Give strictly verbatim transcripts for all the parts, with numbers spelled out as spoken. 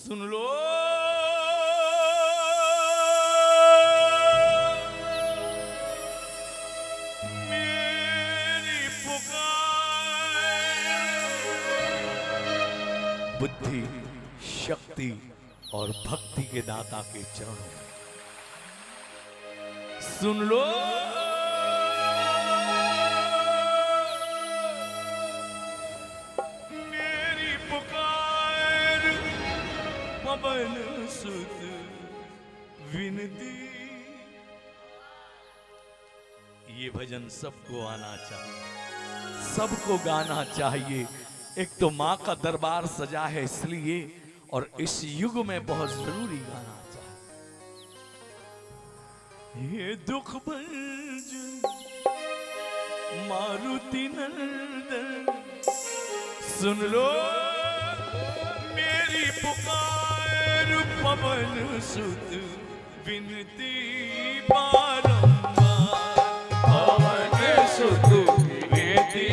सुन लो मेरी पुकार, बुद्धि शक्ति और भक्ति के दाता के चरणों में सुन लो मेरी पुकार, पवन सुत विनती। ये भजन सबको आना चाहिए, सबको गाना चाहिए। एक तो माँ का दरबार सजा है इसलिए, और इस युग में बहुत जरूरी गाना चाहिए। ये दुख भंजन मारुति नंदन, सुन लो मेरी पुकार, पवन सुत विनती बारंबार, पवन सुत विनती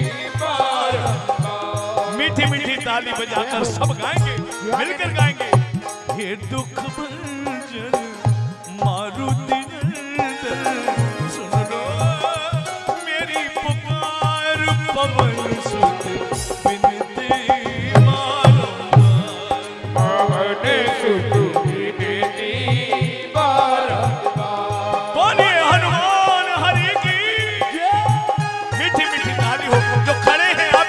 बारंबार। मीठी मीठी ताली बजाकर सब गाएंगे, मिलकर गाएंगे। ये दुख भंजन मारुति नंदन, सुन लो मेरी पुकार, पवन सुत विनती बारंबार, पवन सुत विनती बारंबार। बोलिए हनुमान हरि की। मीठी मीठी ताली हो, जो खड़े हैं आप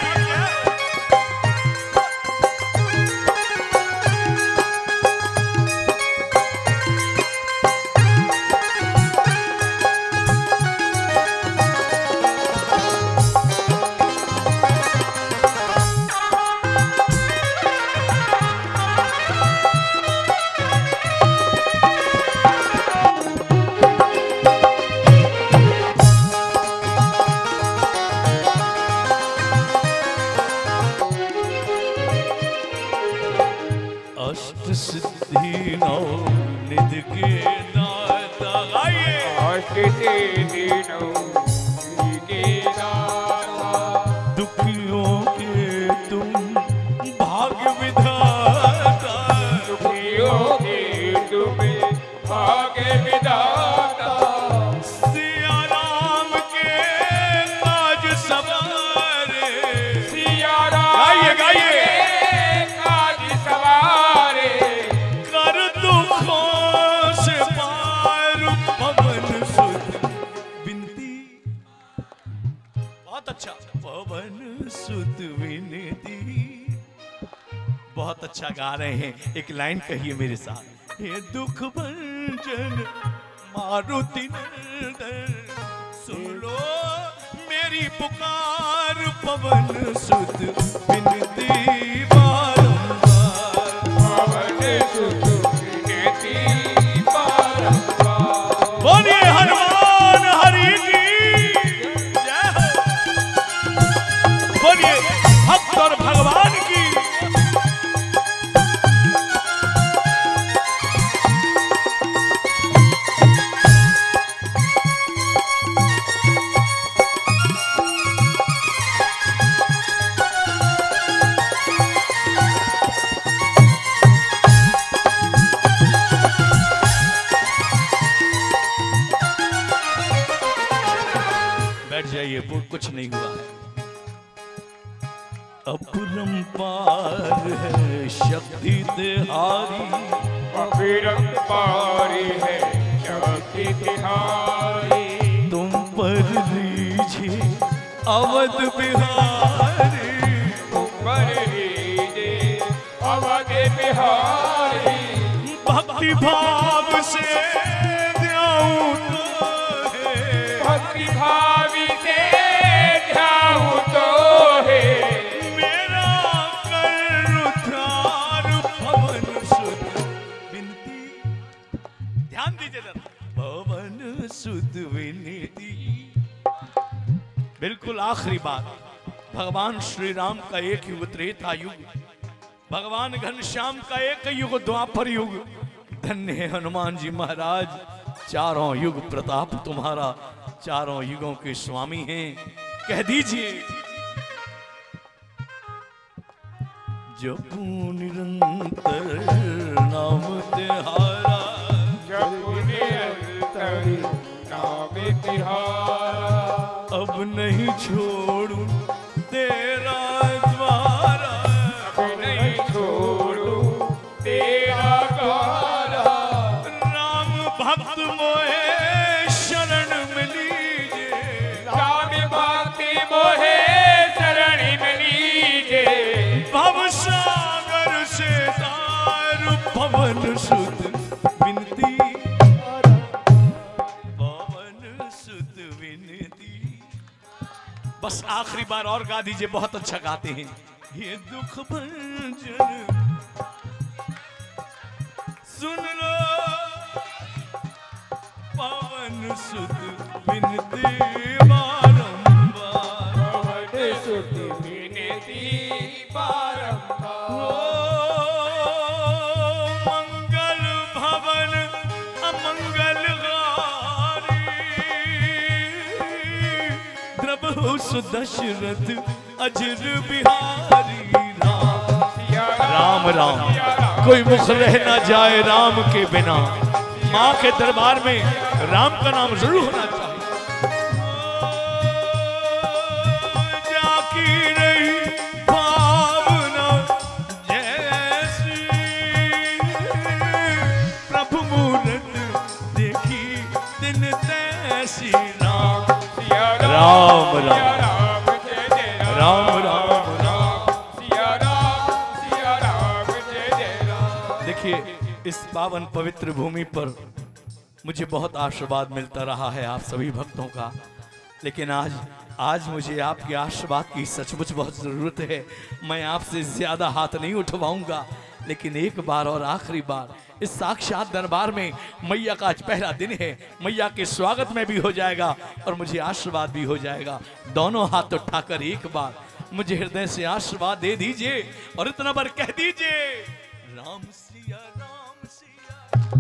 सिद्धि नौ निधि के दाता, गाइए। अष्ट सिद्धि नौ निधि के दाता, दुखियों के तुम भाग्य विधाता, दुखियों के तुम भाग्य विधाता। सिया राम के काज सवारे, सिया राम, गाइए गाइए। पवन सुत विनती, बहुत अच्छा गा रहे हैं। एक लाइन कहिए मेरे साथ। हे दुख भंजन मारुति नंदन, सुन लो मेरी पुकार, पवन सुत विनती बारंबार, पवन सुत विनती बारंबार। बोलिए हनुमान हरि की। बोलिए भक्त और भगवान की। बैठ जाइए, कुछ नहीं हुआ है। अपरंपार है शक्ति तिहारी, अपरंपारी है शक्ति तिहारी। तुम पर लीजिए अवध बिहारी, तुम पर लीजिए अवध बिहारी। भक्ति भाव से ध्याऊं तो है, भक्ति भावी से ध्याऊं तो है। पवन सुत विनती। बिल्कुल आखिरी बात, भगवान श्री राम का एक युग त्रेता युग, भगवान घनश्याम का एक युग द्वापर युग। धन्य है हनुमान जी महाराज, चारों युग प्रताप तुम्हारा, चारों युगों के स्वामी हैं। कह दीजिए। जपू निरंतर नहीं छोड़ू तेरा द्वारा, नहीं छोड़ू तेरा द्वारा। राम भक्त मोहे शरण मिलीजे, राम भक्ति मोहे शरण मिलीजे। भव सागर से तार पवन सुत विनती, पवन सुत विनती। बस आखिरी बार और गा दीजिए, बहुत अच्छा गाते हैं। ये दुख भंजन सुन लो पवन सुत विनती बारंबार, पवन सुत विनती बारंबार। ओ मंगल भवन अमंगल गारी, द्रबहु सुदशरथ अजर बिहारी। राम राम राम, कोई मुख रह ना जाए राम के बिना। माँ के दरबार में राम का नाम जरूर होना चाहिए। जाकी रही भावना जैसी, प्रभु मूरत देखी दिन तैसी। राम राम राम राम राम राम। देखिए, इस पावन पवित्र भूमि पर मुझे बहुत आशीर्वाद मिलता रहा है आप सभी भक्तों का, लेकिन आज आज मुझे आपके आशीर्वाद की सचमुच बहुत ज़रूरत है। मैं आपसे ज़्यादा हाथ नहीं उठवाऊंगा, लेकिन एक बार और आखिरी बार इस साक्षात दरबार में मैया का आज पहला दिन है। मैया के स्वागत में भी हो जाएगा और मुझे आशीर्वाद भी हो जाएगा। दोनों हाथ उठाकर एक बार मुझे हृदय से आशीर्वाद दे दीजिए और इतना बार कह दीजिए, राम सिया राम सिया।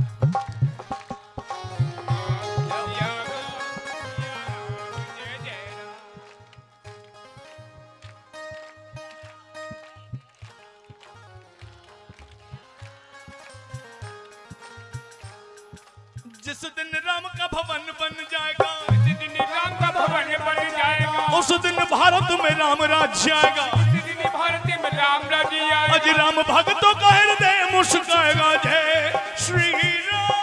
जिस दिन राम का भवन बन जाएगा, जिस दिन राम का भवन बन जाएगा, उस दिन भारत में राम राज्य आएगा। उस दिन भारत में राम राज्य आएगा। आज राम भक्तों का हृदय मुस्काएगा। जय श्री राम।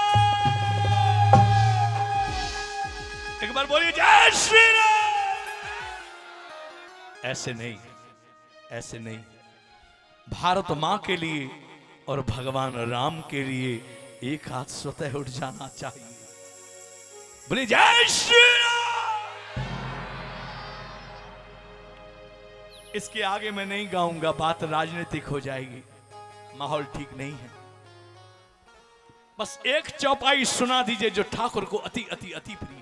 एक बार बोलिए जय श्री राम। ऐसे नहीं, ऐसे नहीं। भारत माँ के लिए और भगवान राम के लिए एक हाथ स्वतः उठ जाना चाहिए। बोले जय श्री राम। इसके आगे मैं नहीं गाऊंगा, बात राजनीतिक हो जाएगी, माहौल ठीक नहीं है। बस एक चौपाई सुना दीजिए जो ठाकुर को अति अति अति प्रिय।